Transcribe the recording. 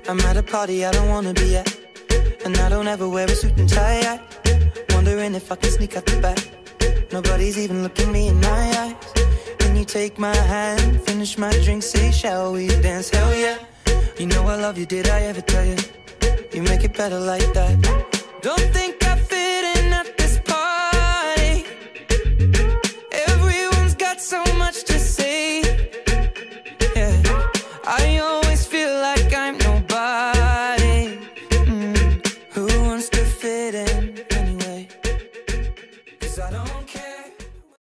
I'm at a party I don't wanna be at, and I don't ever wear a suit and tie. Wondering if I can sneak out the back. Nobody's even looking me in my eyes. When you take my hand, finish my drink, say shall we dance? Hell yeah. You know I love you, did I ever tell you? You make it better like that. Don't think I fit in at this party. Everyone's got so much to say. Yeah, I